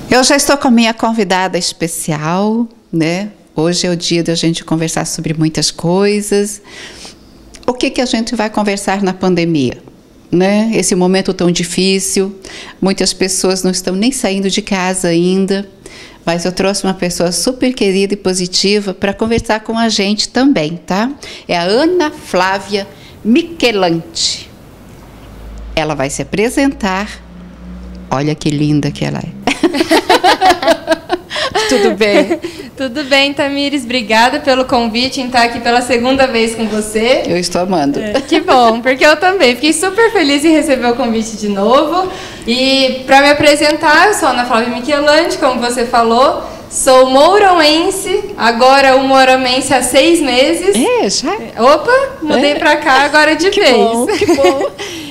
Eu já estou com a minha convidada especial, né? Hoje é o dia da gente conversar sobre muitas coisas. O que a gente vai conversar na pandemia, né? Esse momento tão difícil, muitas pessoas não estão nem saindo de casa ainda, mas eu trouxe uma pessoa super querida e positiva para conversar com a gente também, tá? É a Ana Flávia Michelante. Ela vai se apresentar. Olha que linda que ela é. Tudo bem? Tudo bem, Tamires. Obrigada pelo convite em estar aqui pela segunda vez com você. Eu estou amando. Que bom, porque eu também fiquei super feliz em receber o convite de novo. E para me apresentar, eu sou Ana Flávia Michelante, como você falou. Sou mouroense, agora umoromense há 6 meses. Já? Opa, mudei para cá agora de que vez. Bom, que bom.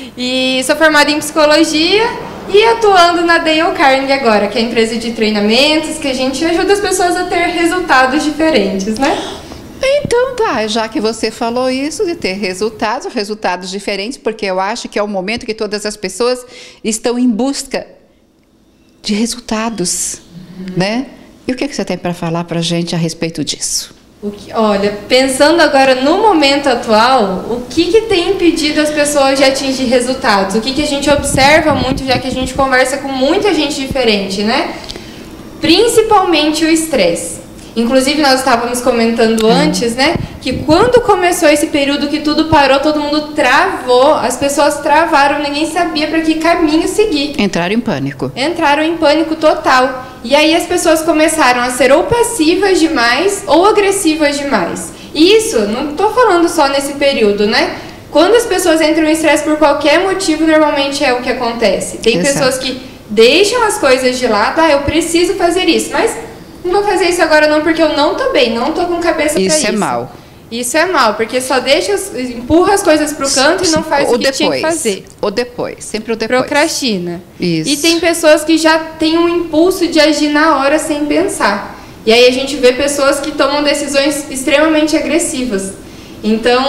E sou formada em psicologia e atuando na Dale Carnegie agora, que é a empresa de treinamentos, que a gente ajuda as pessoas a ter resultados diferentes, né? Então tá, já que você falou isso, de ter resultados diferentes, porque eu acho que é o momento que todas as pessoas estão em busca de resultados, né? E o que você tem para falar para a gente a respeito disso? Olha, pensando agora no momento atual, o que tem impedido as pessoas de atingir resultados? O que a gente observa muito, já que a gente conversa com muita gente diferente, né? Principalmente o estresse. Inclusive, nós estávamos comentando antes, né? Que quando começou esse período que tudo parou, todo mundo travou, as pessoas travaram, ninguém sabia para que caminho seguir. Entraram em pânico. Entraram em pânico total. E aí as pessoas começaram a ser ou passivas demais ou agressivas demais. E isso, não estou falando só nesse período, né? Quando as pessoas entram em estresse por qualquer motivo, normalmente é o que acontece. Tem Exato. pessoas que deixam as coisas de lado, eu preciso fazer isso, mas não vou fazer isso agora não, porque eu não tô bem, não tô com cabeça pra isso. Isso é mal. Isso é mal, porque só empurra as coisas pro canto e não faz o que tinha que fazer. Ou depois, sempre o depois. Procrastina. Isso. E tem pessoas que já têm um impulso de agir na hora sem pensar. E aí a gente vê pessoas que tomam decisões extremamente agressivas. Então,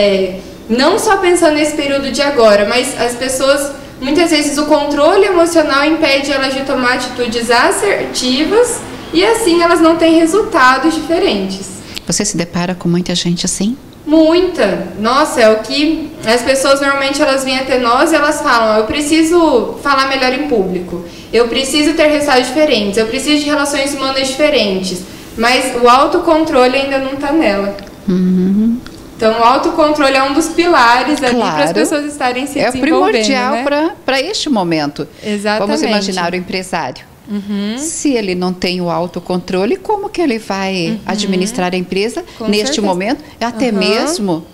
não só pensando nesse período de agora, mas as pessoas, muitas vezes o controle emocional impede elas de tomar atitudes assertivas e assim elas não têm resultados diferentes. Você se depara com muita gente assim? Muita. Nossa, é o que as pessoas normalmente elas vêm até nós e elas falam, eu preciso falar melhor em público, eu preciso ter resultados diferentes, eu preciso de relações humanas diferentes, mas o autocontrole ainda não está nela. Uhum. Então o autocontrole é um dos pilares ali para as pessoas estarem se desenvolvendo. É primordial, né? para este momento. Exatamente. Vamos imaginar o empresário. Uhum. Se ele não tem o autocontrole, como que ele vai administrar a empresa neste momento? Até mesmo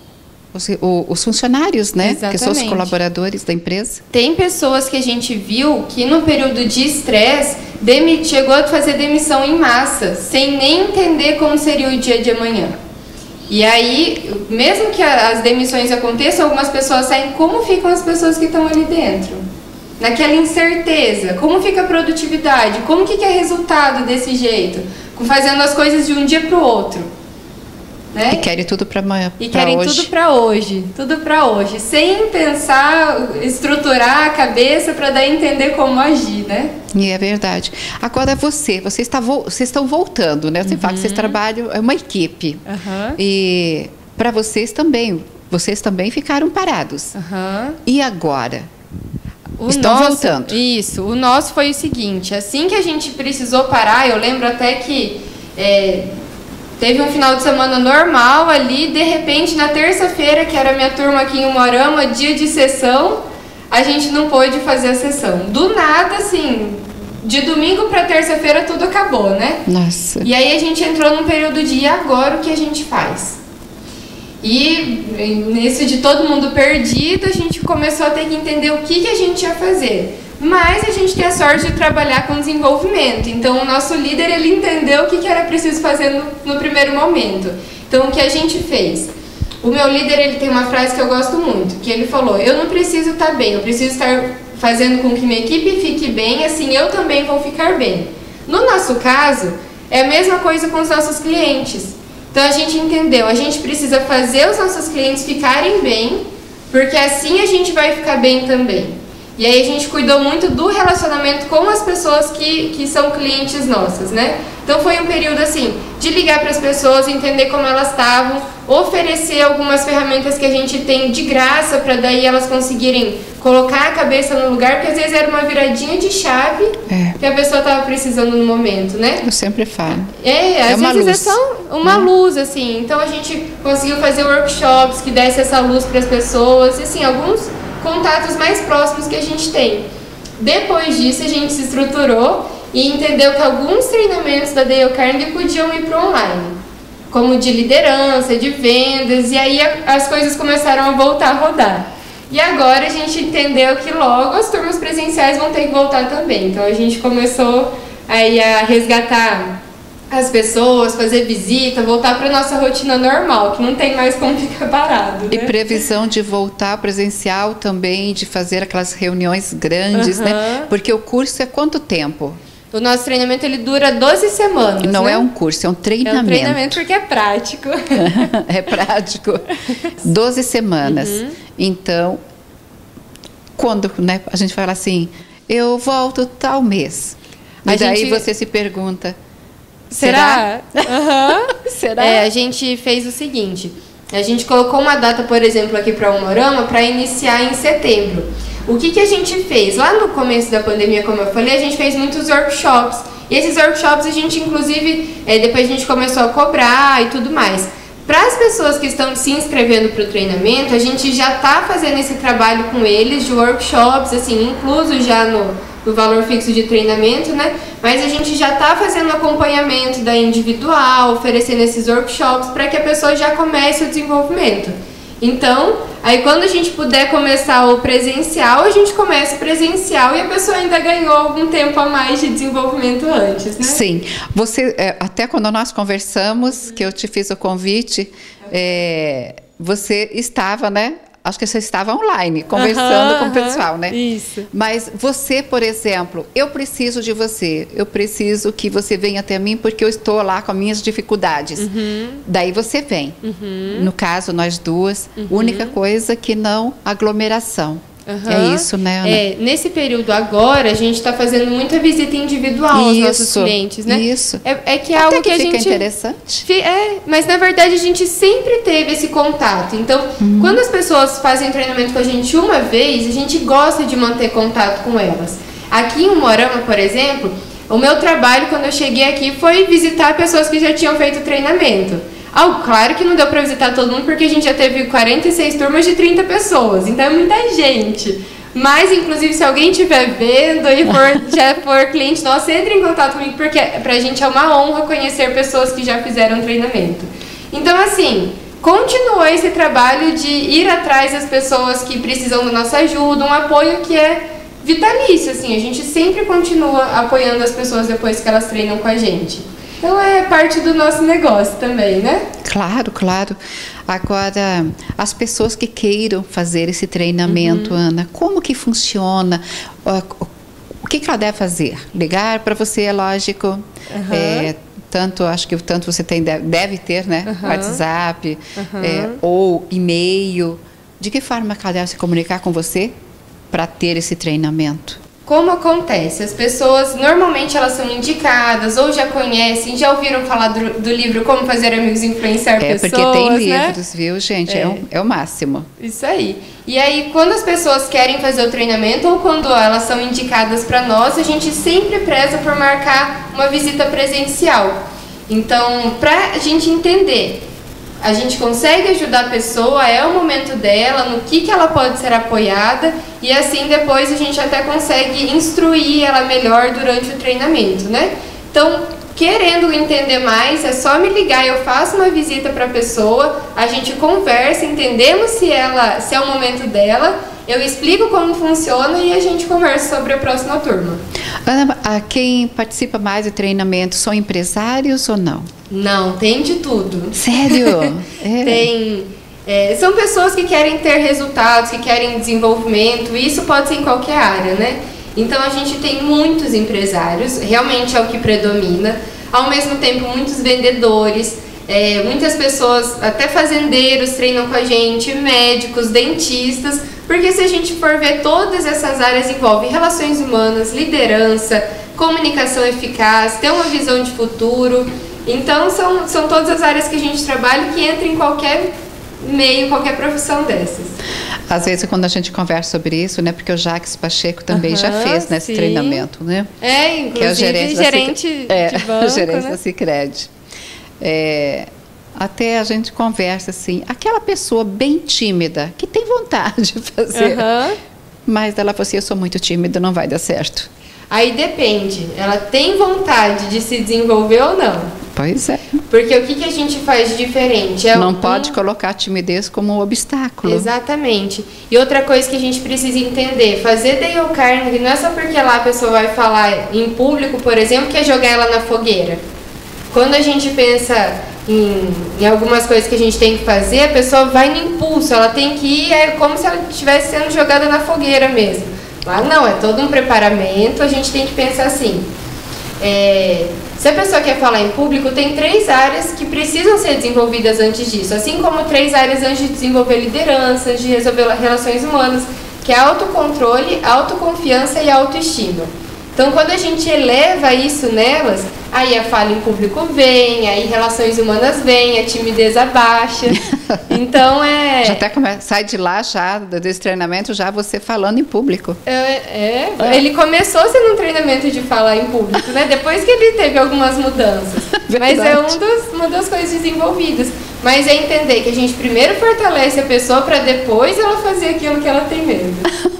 os funcionários, né? Exatamente. Que são os colaboradores da empresa. Tem pessoas que a gente viu que no período de estresse chegou a fazer demissão em massa, sem nem entender como seria o dia de amanhã. E aí, mesmo que as demissões aconteçam, algumas pessoas saem, como ficam as pessoas que estão ali dentro? Naquela incerteza, como fica a produtividade, como que é resultado desse jeito, fazendo as coisas de um dia para o outro, né? E querem tudo para amanhã, e querem tudo para hoje, sem pensar, estruturar a cabeça para daí entender como agir, né? E é verdade. Agora vocês estão voltando, né? Você fala que vocês trabalham, é uma equipe, e para vocês também ficaram parados. E agora? Estão voltando. Isso, o nosso foi o seguinte, assim que a gente precisou parar, eu lembro até que teve um final de semana normal ali, de repente na terça-feira, que era a minha turma aqui em Umuarama, dia de sessão, a gente não pôde fazer a sessão. Do nada, assim, de domingo para terça-feira tudo acabou, né? Nossa. E aí a gente entrou num período de e agora o que a gente faz? E nesse de todo mundo perdido, a gente começou a ter que entender o que a gente ia fazer. Mas a gente tem a sorte de trabalhar com desenvolvimento. Então, o nosso líder, ele entendeu o que era preciso fazer no primeiro momento. Então, o que a gente fez? O meu líder, ele tem uma frase que eu gosto muito, que ele falou, eu não preciso estar bem, eu preciso estar fazendo com que minha equipe fique bem, assim eu também vou ficar bem. No nosso caso, é a mesma coisa com os nossos clientes. Então a gente entendeu, a gente precisa fazer os nossos clientes ficarem bem, porque assim a gente vai ficar bem também. E aí a gente cuidou muito do relacionamento com as pessoas que são clientes nossas, né? Então foi um período assim, de ligar para as pessoas, entender como elas estavam, oferecer algumas ferramentas que a gente tem de graça para daí elas conseguirem colocar a cabeça no lugar, porque às vezes era uma viradinha de chave que a pessoa estava precisando no momento, né? Eu sempre falo. Às vezes é só uma luz, assim. Então a gente conseguiu fazer workshops que desse essa luz para as pessoas, e assim, alguns contatos mais próximos que a gente tem. Depois disso a gente se estruturou e entendeu que alguns treinamentos da Dale Carnegie podiam ir para online, como de liderança, de vendas, e aí as coisas começaram a voltar a rodar. E agora a gente entendeu que logo as turmas presenciais vão ter que voltar também. Então a gente começou aí a resgatar as pessoas, fazer visita, voltar para nossa rotina normal, que não tem mais como ficar parado, né? E previsão de voltar presencial também, de fazer aquelas reuniões grandes, né? Porque o curso é quanto tempo? O nosso treinamento ele dura 12 semanas. Não, né? É um curso, é um treinamento. É um treinamento porque é prático. É prático. 12 semanas. Então, quando, né, a gente fala assim, eu volto tal mês. E daí você se pergunta, será? Será? A gente fez o seguinte, a gente colocou uma data, por exemplo, aqui para o Umuarama para iniciar em setembro. O que a gente fez? Lá no começo da pandemia, como eu falei, a gente fez muitos workshops. E esses workshops a gente, inclusive, depois a gente começou a cobrar e tudo mais. Para as pessoas que estão se inscrevendo para o treinamento, a gente já está fazendo esse trabalho com eles de workshops, assim, incluso já no valor fixo de treinamento, né? Mas a gente já está fazendo acompanhamento da individual, oferecendo esses workshops para que a pessoa já comece o desenvolvimento. Então, aí quando a gente puder começar o presencial, a gente começa o presencial e a pessoa ainda ganhou algum tempo a mais de desenvolvimento antes, né? Sim. Você, até quando nós conversamos, que eu te fiz o convite, você estava, né? Acho que você estava online, conversando com o pessoal, né? Isso. Mas você, por exemplo, eu preciso de você. Eu preciso que você venha até mim porque eu estou lá com as minhas dificuldades. Daí você vem. No caso, nós duas, única coisa que não aglomeração. É isso, né, Ana? Nesse período agora, a gente está fazendo muita visita individual aos nossos clientes, né? Isso. É que é algo que a fica gente... interessante. Mas na verdade a gente sempre teve esse contato. Então, quando as pessoas fazem treinamento com a gente uma vez, a gente gosta de manter contato com elas. Aqui em Umuarama, por exemplo, o meu trabalho quando eu cheguei aqui foi visitar pessoas que já tinham feito treinamento. Claro que não deu para visitar todo mundo porque a gente já teve 46 turmas de 30 pessoas, então é muita gente. Mas, inclusive, se alguém estiver vendo e já for cliente nosso, entre em contato comigo, porque pra gente é uma honra conhecer pessoas que já fizeram treinamento. Então, assim, continua esse trabalho de ir atrás das pessoas que precisam da nossa ajuda, um apoio que é vitalício, assim, a gente sempre continua apoiando as pessoas depois que elas treinam com a gente. Então é parte do nosso negócio também, né? Claro, claro. Agora, as pessoas que queiram fazer esse treinamento, Ana, como que funciona? O que ela deve fazer? Ligar para você, é lógico. Acho que tanto você deve ter, né? WhatsApp, ou e-mail. De que forma ela deve se comunicar com você para ter esse treinamento? Como acontece? As pessoas, normalmente elas são indicadas ou já conhecem, já ouviram falar do livro Como Fazer Amigos e Influenciar Pessoas, porque tem né? livros, viu, gente? É o máximo. Isso aí. E aí, quando as pessoas querem fazer o treinamento ou quando elas são indicadas para nós, a gente sempre preza por marcar uma visita presencial. Então, para a gente entender, a gente consegue ajudar a pessoa, é o momento dela, no que ela pode ser apoiada, e assim depois a gente até consegue instruir ela melhor durante o treinamento, né? Então, querendo entender mais, é só me ligar, eu faço uma visita para a pessoa, a gente conversa, entendemos se é o momento dela, eu explico como funciona e a gente conversa sobre a próxima turma. Ana, quem participa mais do treinamento são empresários ou não? Não, tem de tudo. Sério? São pessoas que querem ter resultados, que querem desenvolvimento, e isso pode ser em qualquer área, né? Então a gente tem muitos empresários, realmente é o que predomina, ao mesmo tempo muitos vendedores, muitas pessoas, até fazendeiros treinam com a gente, médicos, dentistas, Porque se a gente for ver, todas essas áreas envolvem relações humanas, liderança, comunicação eficaz, ter uma visão de futuro. Então, são todas as áreas que a gente trabalha que entram em qualquer meio, qualquer profissão dessas. Às vezes, quando a gente conversa sobre isso, né, porque o Jacques Pacheco também já fez nesse treinamento, né? Inclusive que é o gerente de banco, o gerente né? da Sicredi. Até a gente conversa assim, aquela pessoa bem tímida, que tem vontade de fazer, mas ela falou assim, eu sou muito tímida, não vai dar certo. Aí depende, ela tem vontade de se desenvolver ou não? Pois é. Porque o que a gente faz de diferente? Não pode colocar a timidez como um obstáculo. Exatamente. E outra coisa que a gente precisa entender, fazer Dale Carnegie não é só porque lá a pessoa vai falar em público, por exemplo, que é jogar ela na fogueira. Quando a gente pensa em algumas coisas que a gente tem que fazer, a pessoa vai no impulso, ela tem que ir, é como se ela estivesse sendo jogada na fogueira mesmo. Lá não, é todo um preparamento, a gente tem que pensar assim. Se a pessoa quer falar em público, tem 3 áreas que precisam ser desenvolvidas antes disso, assim como 3 áreas antes de desenvolver liderança, de resolver relações humanas, que é autocontrole, autoconfiança e autoestima. Então, quando a gente eleva isso nelas, aí a fala em público vem, aí relações humanas vem, a timidez abaixa. Então, Já até sai de lá, já, desse treinamento, já você falando em público. Ele começou sendo um treinamento de falar em público, né? Depois que ele teve algumas mudanças. Mas é uma das coisas desenvolvidas. Mas é entender que a gente primeiro fortalece a pessoa para depois ela fazer aquilo que ela tem medo.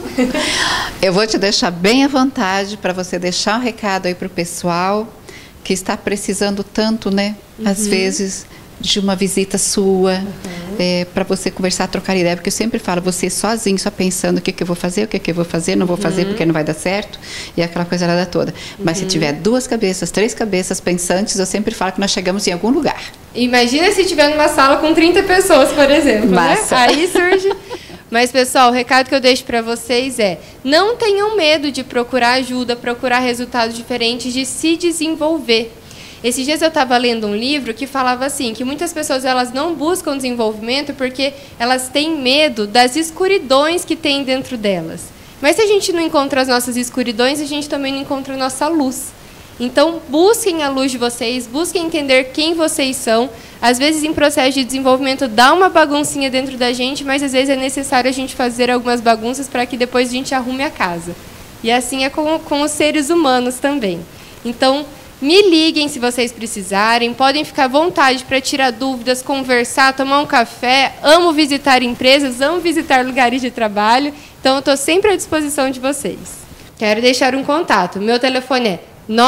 Eu vou te deixar bem à vontade para você deixar um recado aí para o pessoal que está precisando tanto, né? Às vezes, de uma visita sua, para você conversar, trocar ideia, porque eu sempre falo, você sozinho, só pensando o que eu vou fazer, não vou fazer porque não vai dar certo, e aquela coisa lá toda. Mas se tiver 2 cabeças, 3 cabeças pensantes, eu sempre falo que nós chegamos em algum lugar. Imagina se tiver numa sala com 30 pessoas, por exemplo, Massa. Né? Aí surge... Mas, pessoal, o recado que eu deixo para vocês é: não tenham medo de procurar ajuda, procurar resultados diferentes, de se desenvolver. Esses dias eu estava lendo um livro que falava assim, que muitas pessoas elas não buscam desenvolvimento porque elas têm medo das escuridões que tem dentro delas. Mas se a gente não encontra as nossas escuridões, a gente também não encontra a nossa luz. Então, busquem a luz de vocês, busquem entender quem vocês são. Às vezes, em processo de desenvolvimento, dá uma baguncinha dentro da gente, mas às vezes é necessário a gente fazer algumas bagunças para que depois a gente arrume a casa. E assim é com os seres humanos também. Então, me liguem se vocês precisarem, podem ficar à vontade para tirar dúvidas, conversar, tomar um café. Amo visitar empresas, amo visitar lugares de trabalho, então eu estou sempre à disposição de vocês. Quero deixar um contato, meu telefone é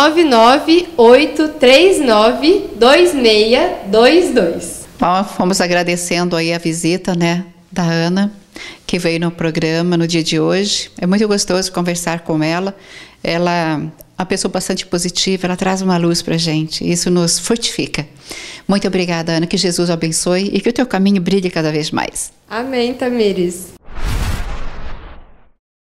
998392622. Bom, fomos agradecendo aí a visita, né, da Ana, que veio no programa no dia de hoje. É muito gostoso conversar com ela. Ela é uma pessoa bastante positiva, ela traz uma luz para a gente. Isso nos fortifica. Muito obrigada, Ana. Que Jesus o abençoe e que o teu caminho brilhe cada vez mais. Amém, Tamires.